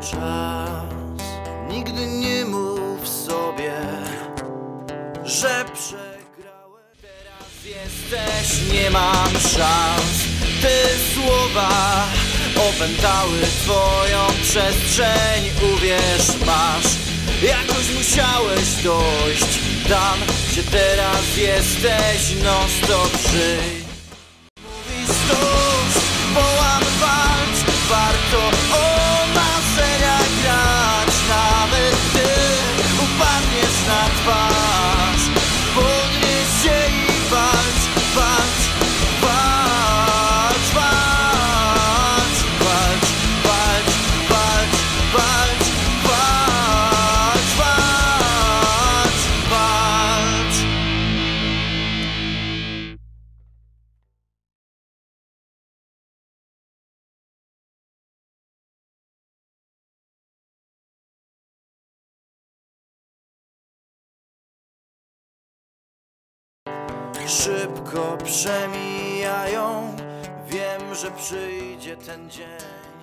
czas. Nigdy nie mów sobie, że przegrałem. Teraz jesteś, nie mam szans. Te słowa opętały twoją przestrzeń. Uwierz, masz, jakoś musiałeś dojść tam, gdzie teraz jesteś. Non stop żyj. Mówisz dość, wołam walcz. Warto o marzenia grać. Nawet ty upadniesz na twarz. Podnieś się i walcz, walcz, walcz, walcz, walcz, walcz, walcz, walcz, walcz, walcz, walcz. Szybko przemijają, wiem, że przyjdzie ten dzień.